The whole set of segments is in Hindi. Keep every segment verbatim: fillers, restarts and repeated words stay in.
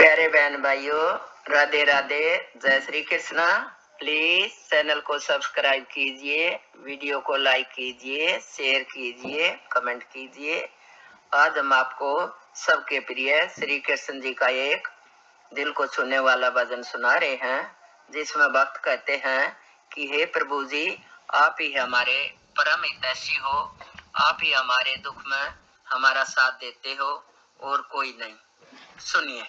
प्यारे बहन भाइयों, राधे राधे, जय श्री कृष्णा। प्लीज चैनल को सब्सक्राइब कीजिए, वीडियो को लाइक कीजिए, शेयर कीजिए, कमेंट कीजिए। आज हम आपको सबके प्रिय श्री कृष्ण जी का एक दिल को छूने वाला भजन सुना रहे हैं, जिसमें भक्त कहते हैं कि हे प्रभु जी, आप ही हमारे परम हितैषी हो, आप ही हमारे दुख में हमारा साथ देते हो और कोई नहीं। सुनिए।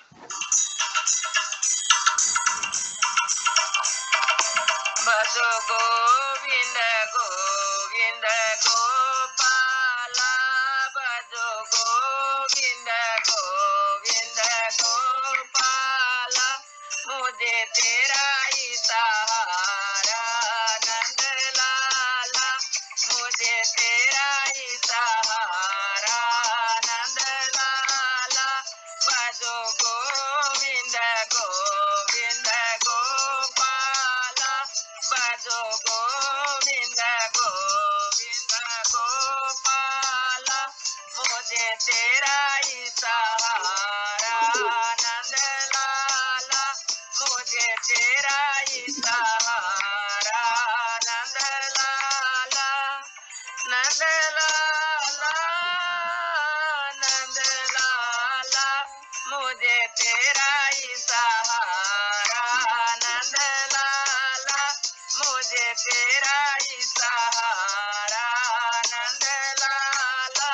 भजो गोविंद गोविंद गोपाला, भजो गोविंद गोविंद गोपाला, मुझे तेरा ही सहारा नंद लाला, मुझे तेरा ही सहारा नंद लाला। भजो गोविंद गोविंद गोपाला, भजो गोविंद गोविंद गोपाला, मुझे तेरा ही सहारा नंद लाला, मुझे तेरा ही सहारा नंद लाला। नंद लाला नंद लाला, मुझे तेरा ही सहारा नंद लाला, मुझे तेरा ही सहारा नंद लाला।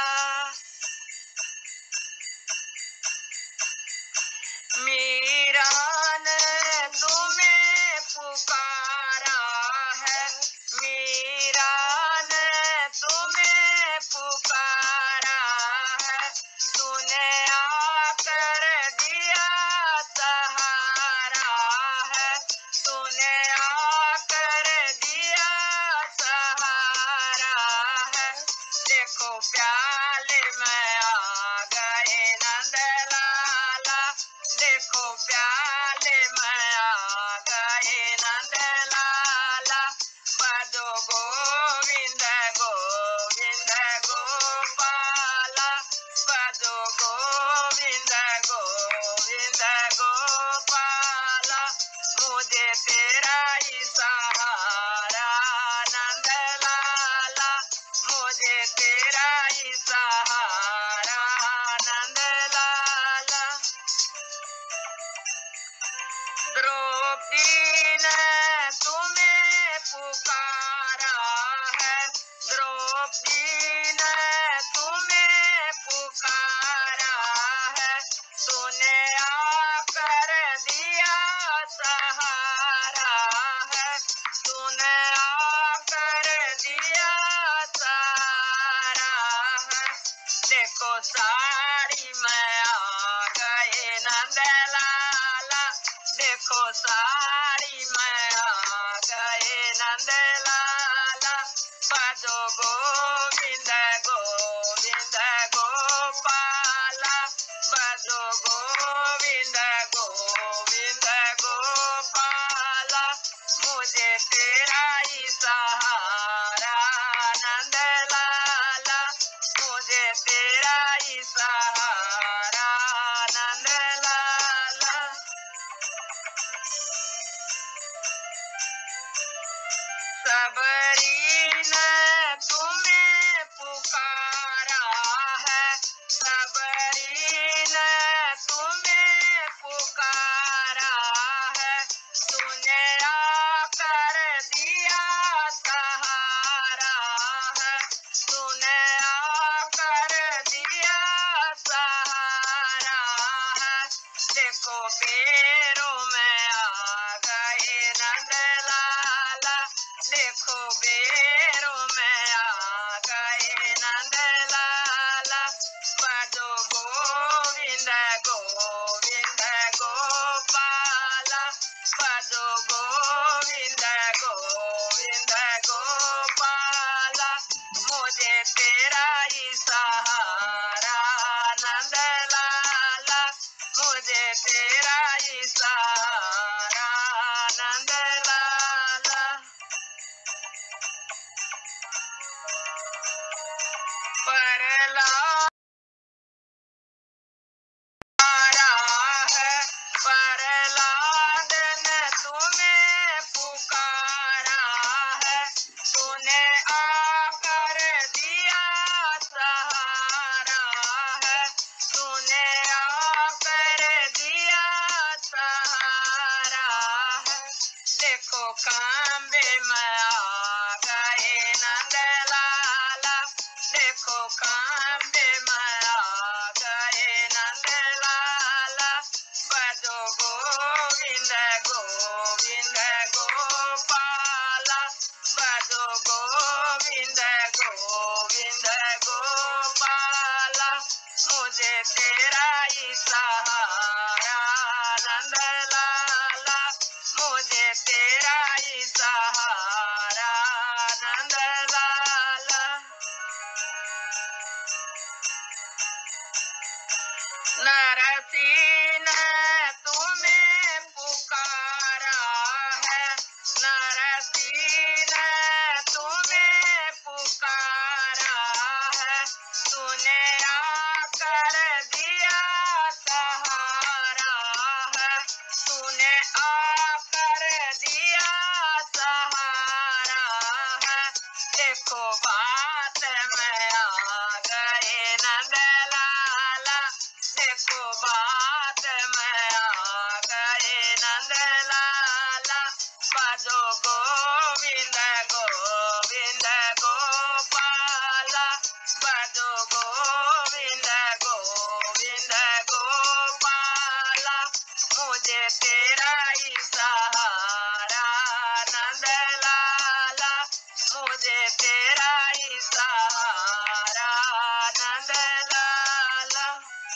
मीरा ने तुम्हें पुकारा है, मीरा ने तुम्हें पुकारा है, तूने आकर दिया सहारा है, तूने आकर दिया सहारा है। देखो प्याले में आ गए नंद लाला, देखो प्याले में आ गए नंद लाला। भजो गोविंद गोविंद गोपाला, भजो गोविंद गोविंद गोपाला, मुझे तेरा ही सहारा नंद लाला, मुझे तेरा ही सहारा नंद लाला। द्रौपदी ने तुम्हें पुकारा है, द्रौपदी ने तुम्हें पुकारा है, तूने आकर दिया सहारा है, तूने आकर दिया सहारा है। देखो साड़ी में आ गए नंद लाला, देखो साड़ी में आ गए नंद लाला। भजो गोविंद गोविंद गोपाला, भजो गोविंद गोविंद गोपाला, मुझे तेरा ही सहारा नंद लाला, मुझे तेरा ही सहारा नंद लाला। सबरी ने तुम्हें पुकारा है, सबरी ने तुम्हें पुकारा है, तूने आकर दिया सहारा है, तूने आकर दिया सहारा है। देखो पैरों में आ गए नंद लाला, देखो बेरों में आ गए नंद लाला। भजो गोविंद गोविंद गोपाला, भजो गोविंद गोविंद गोपाला, मुझे तेरा ही सहारा नंद लाला, मुझे तेरा ही सहारा नंद लाला। परला है, खम्बे में आ गए नंद लाला, बजो गोविंद गोविंद गोपाला, बजो गोविंद गोविंद गोपाला, मुझे तेरा ही सहारा नंद लाला, मुझे तेरा ही सहारा नंद लाला। नरसिंह ने तुम्हें पुकारा है, नरसिंह ने तुम्हें पुकारा है, तूने आकर दिया सहारा है, तूने आकर दिया सहारा है, देखो बात में आ गए नंद लाला, देखो बात में आ गए नंद लाला, बजो गोविंद गोविंद गोपाला, बजो गोविंद गोविंद गोपाला, मुझे तेरा ही सहारा नंद लाला, मुझे तेरा ही सहारा नंद लाला।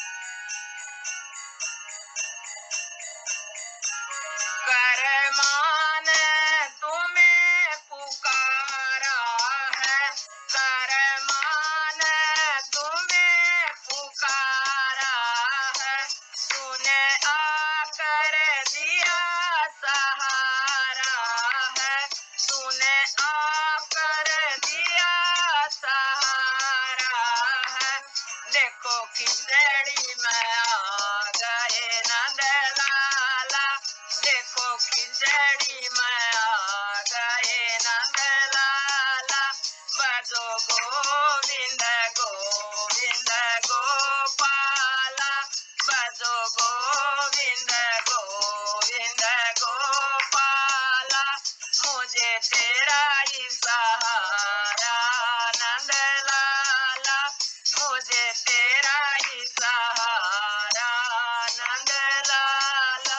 करमान तुम्हें पुकारा है, करमान तुम्हें पुकारा है, तूने आकर दिया सहारा है, तूने आकर दिया सहारा है, देखो खिचड़ी में आ गए नंद लाला, देखो खिचड़ी में आ गए नंद लाला, बजो गोविंद गोविंद गोपाला, बजो गोविंद गोविंद गोपाला, मुझे तेरा ही सहारा नंद लाला, मुझे तेरा ही सहारा नंद लाला।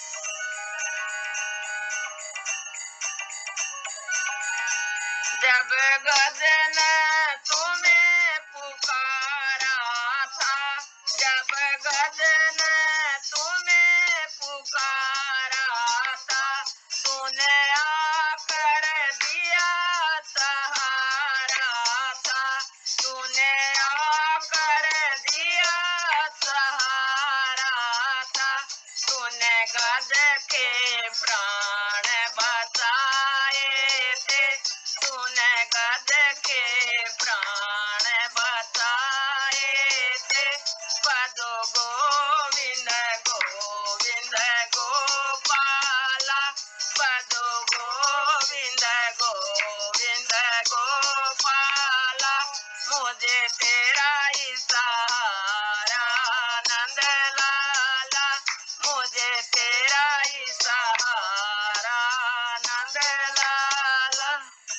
जब गजन तुम्हें पुकारा था, जब गजन तुम्हें पुकारा था, तूने आकर दिया सहारा था, तूने आकर दिया सहारा था, तूने गज के प्राण बचाए थे, तूने गज के प्राण बचाए थे, बजो गोविंद गोविंद गोपाला, बजो गोविंद गोविंद गोपाला, मुझे तेरा ही सहारा नंद लाला, मुझे तेरा ही सहारा नंद लाला।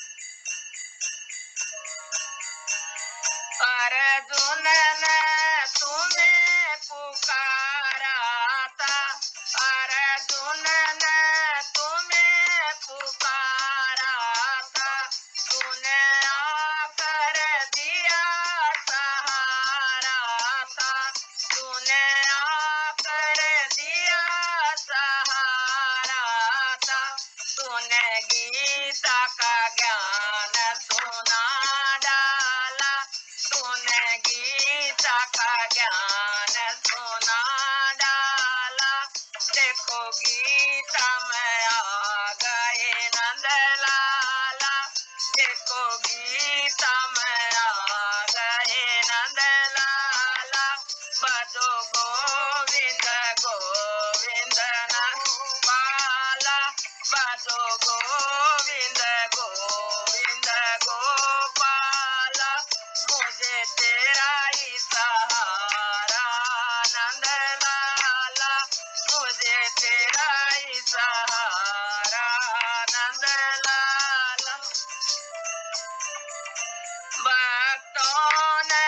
अर्जुन ने तुम्हें पुकारा था, अर्जुन ने तुम्हें पुकारा था, तूने आकर दिया सहारा था, तूने आकर दिया सहारा था, तूने गीता का ज्ञान सुना डाला, तूने गीता का ज्ञान सुना डाला, देखो गीता में आ गए नंद लाला, देखो गीता में आ गए नंद लाला, बजो गोविंद गोविंद गोपाला, बजो गोविंद गोविंद गोपाला, मुझे तेरा ही सहारा नंद लाला, मुझे तेरा ही सहारा नंद लाला। भक्तों ने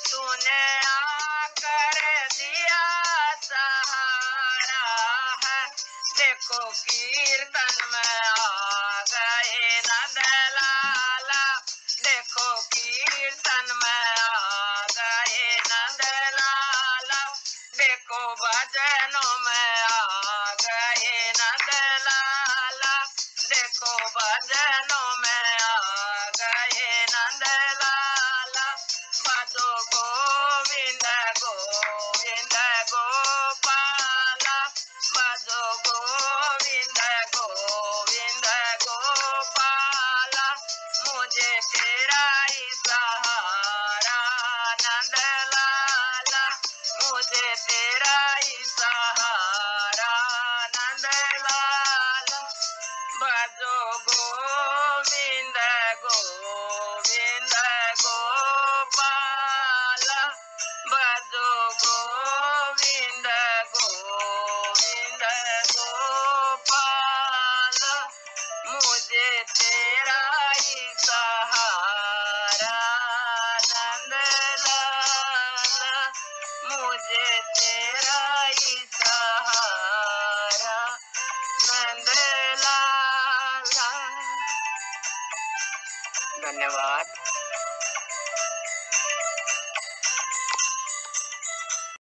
तूने आकर दिया सहारा है। देखो कीर्तन में आ गए नंद लाला, देखो कीर्तन में आ गए नंद लाला, देखो भजनों में आ गए नंद लाला, देखो भजनों में आ गए नंद लाला। भजो गोविंद गोविंद गोपाला, भजो गोविंद गोविंद गोपाला, मुझे तेरा ही सहारा नंद लाला, मुझे तेरा ही सहारा नंद लाला। भजो गोविंद गोविंद गोपाला, भजो गोविंद गोविंद गोपाला, मुझे तेरा ही सहारा नंद लाला, मुझे तेरा ही सहारा नंद लाला। धन्यवाद।